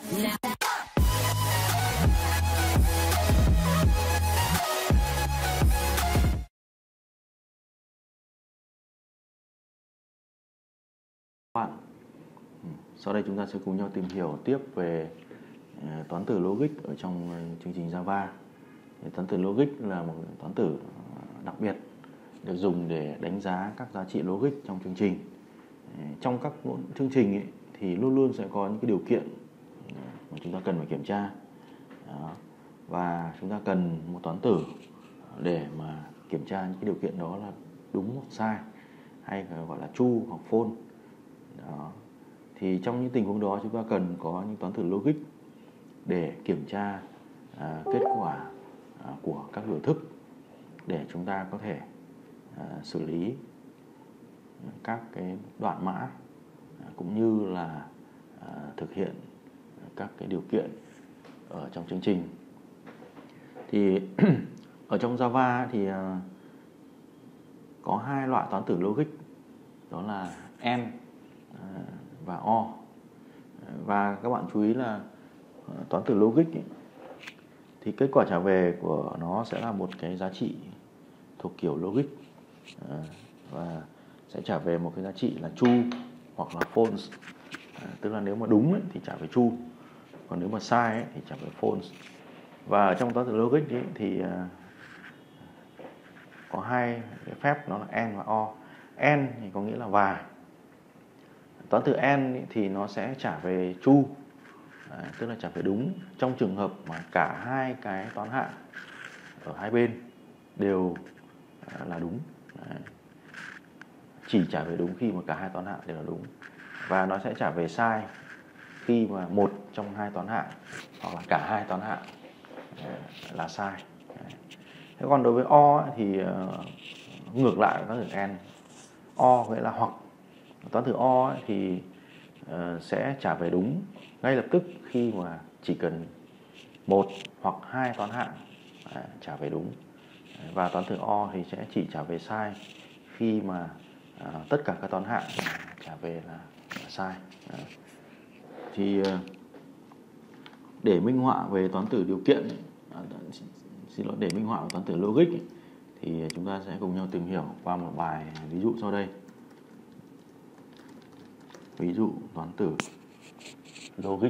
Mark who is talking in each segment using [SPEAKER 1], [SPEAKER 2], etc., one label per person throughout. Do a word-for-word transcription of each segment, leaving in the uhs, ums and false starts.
[SPEAKER 1] Bạn. Sau đây chúng ta sẽ cùng nhau tìm hiểu tiếp về toán tử logic ở trong chương trình Java. Toán tử logic là một toán tử đặc biệt được dùng để đánh giá các giá trị logic trong chương trình. Trong các chương trình ấy, thì luôn luôn sẽ có những cái điều kiện mà chúng ta cần phải kiểm tra. Đó. Và chúng ta cần một toán tử để mà kiểm tra những cái điều kiện đó là đúng hoặc sai, hay gọi là true hoặc false. Đó. Thì trong những tình huống đó chúng ta cần có những toán tử logic để kiểm tra à, kết quả à, của các biểu thức, để chúng ta có thể à, xử lý các cái đoạn mã à, cũng như là à, thực hiện các cái điều kiện ở trong chương trình. Thì ở trong Java thì à, có hai loại toán tử logic, đó là and à, và or. Và các bạn chú ý là toán tử logic ấy, thì kết quả trả về của nó sẽ là một cái giá trị thuộc kiểu logic à, và sẽ trả về một cái giá trị là true hoặc là false. À, tức là nếu mà đúng ấy, thì trả về true, còn nếu mà sai ấy, thì trả về false. Và ở trong toán tử logic ấy, thì à, có hai cái phép, nó là and và or. And thì có nghĩa là và. Toán tử and thì nó sẽ trả về true, à, tức là trả về đúng trong trường hợp mà cả hai cái toán hạ ở hai bên đều à, là đúng. Đấy. Chỉ trả về đúng khi mà cả hai toán hạ đều là đúng. Và nó sẽ trả về sai khi mà một trong hai toán hạ hoặc là cả hai toán hạ là sai. Đấy. Thế còn đối với or thì uh, ngược lại với toán tử and. Or nghĩa là hoặc. Toán tử or thì uh, sẽ trả về đúng ngay lập tức khi mà chỉ cần một hoặc hai toán hạ à, trả về đúng. Và toán tử or thì sẽ chỉ trả về sai khi mà à, tất cả các toán hạ trả về là, là sai. Đấy. Thì để minh họa về toán tử điều kiện ấy, à, xin lỗi để minh họa về toán tử logic ấy, thì chúng ta sẽ cùng nhau tìm hiểu qua một bài ví dụ sau đây. Ví dụ toán tử logic.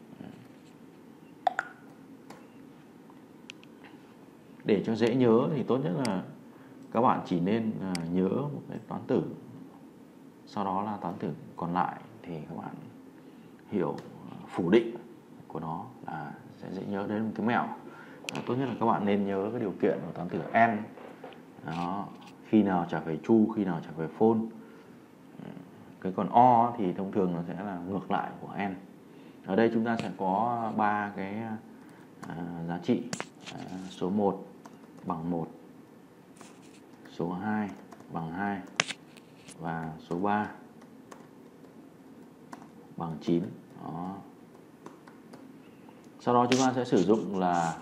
[SPEAKER 1] Để cho dễ nhớ thì tốt nhất là các bạn chỉ nên nhớ một cái toán tử, sau đó là toán tử còn lại thì các bạn hiểu phủ định của nó là sẽ dễ nhớ. Đến một cái mẹo. Tốt nhất là các bạn nên nhớ cái điều kiện của toán tử and. Đó, khi nào trả về true, khi nào trả về false. Cái còn or thì thông thường nó sẽ là ngược lại của and. Ở đây chúng ta sẽ có ba cái à, giá trị. À, số một bằng một, số hai bằng hai và số ba bằng chín. Đó. Sau đó chúng ta sẽ sử dụng là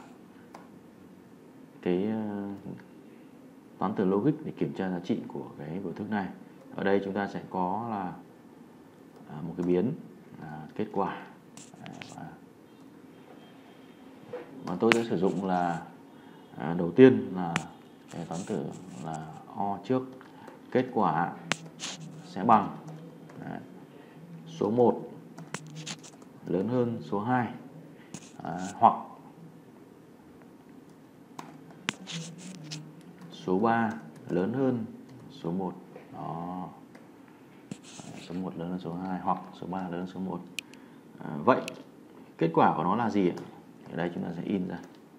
[SPEAKER 1] cái toán tử logic để kiểm tra giá trị của cái biểu thức này. Ở đây chúng ta sẽ có là một cái biến là kết quả, và tôi sẽ sử dụng là đầu tiên là cái toán tử là or trước. Kết quả sẽ bằng đấy, số một lớn hơn số hai à, hoặc số ba lớn hơn số một. Đó. Số một lớn hơn số hai hoặc số ba lớn hơn số một. À, vậy kết quả của nó là gì ạ? Ở đây chúng ta sẽ in ra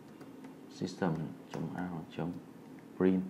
[SPEAKER 1] system.out.print.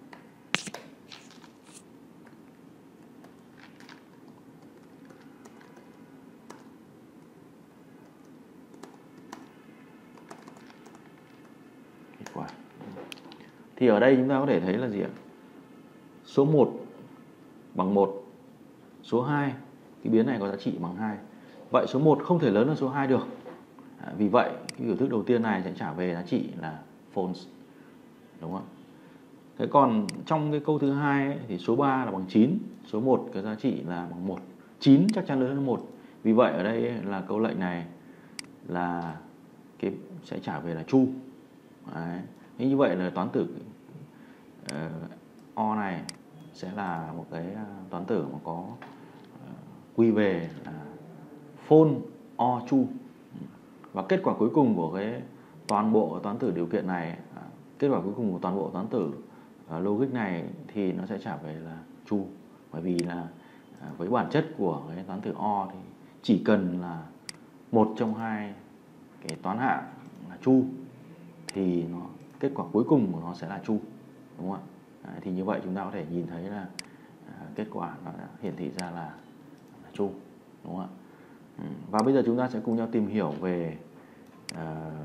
[SPEAKER 1] Kết quả. Thì ở đây chúng ta có thể thấy là gì ạ? Số một bằng một, số hai, cái biến này có giá trị bằng hai. Vậy số một không thể lớn hơn số hai được. À, vì vậy cái biểu thức đầu tiên này sẽ trả về giá trị là false. Đúng không? Thế còn trong cái câu thứ hai ấy, thì số ba là bằng chín, số một cái giá trị là bằng một. chín chắc chắn lớn hơn một. Vì vậy ở đây ấy, là câu lệnh này là cái sẽ trả về là true. Đấy. Như vậy là toán tử uh, O này sẽ là một cái toán tử mà có uh, quy về là phone or true. Và kết quả cuối cùng của cái toàn bộ toán tử điều kiện này, kết quả cuối cùng của toàn bộ toán tử uh, logic này thì nó sẽ trả về là true. Bởi vì là uh, với bản chất của cái toán tử O thì chỉ cần là một trong hai cái toán hạng là true thì nó kết quả cuối cùng của nó sẽ là true, đúng không ạ? Đấy, thì như vậy chúng ta có thể nhìn thấy là uh, kết quả nó đã hiển thị ra là, là true, đúng không ạ? Ừ. Và bây giờ chúng ta sẽ cùng nhau tìm hiểu về uh,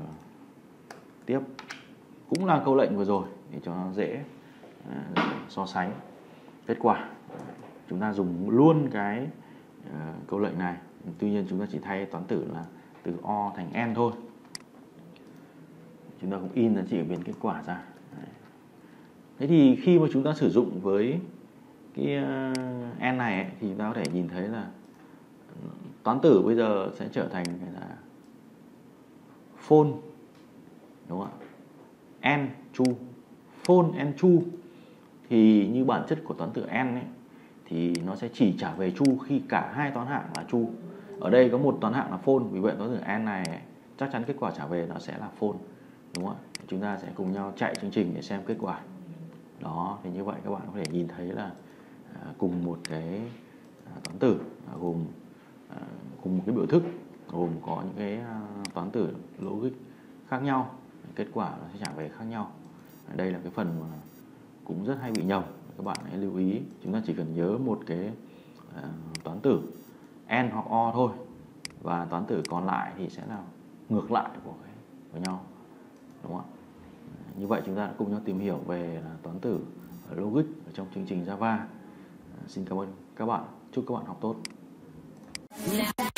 [SPEAKER 1] tiếp cũng là câu lệnh vừa rồi để cho nó dễ uh, so sánh kết quả. Chúng ta dùng luôn cái uh, câu lệnh này, tuy nhiên chúng ta chỉ thay toán tử là từ O thành N thôi. Chúng ta cũng in giá trị ở bên kết quả ra. Đấy. Thế thì khi mà chúng ta sử dụng với cái uh, N này ấy, thì chúng ta có thể nhìn thấy là toán tử bây giờ sẽ trở thành là phone, đúng không ạ? N true, phone n true. Thì như bản chất của toán tử N ấy, thì nó sẽ chỉ trả về true khi cả hai toán hạng là true. Ở đây có một toán hạng là phone, vì vậy toán tử N này ấy, chắc chắn kết quả trả về nó sẽ là phone, đúng không ạ? Chúng ta sẽ cùng nhau chạy chương trình để xem kết quả. Đó, thì như vậy các bạn có thể nhìn thấy là à, cùng một cái à, toán tử à, gồm à, cùng một cái biểu thức gồm có những cái à, toán tử logic khác nhau, kết quả nó sẽ trả về khác nhau. Ở đây là cái phần mà cũng rất hay bị nhầm, các bạn hãy lưu ý. Chúng ta chỉ cần nhớ một cái à, toán tử N hoặc O thôi, và toán tử còn lại thì sẽ là ngược lại của cái với nhau, đúng không ạ? Như vậy chúng ta đã cùng nhau tìm hiểu về là toán tử logic ở trong chương trình Java. Xin cảm ơn các bạn, chúc các bạn học tốt.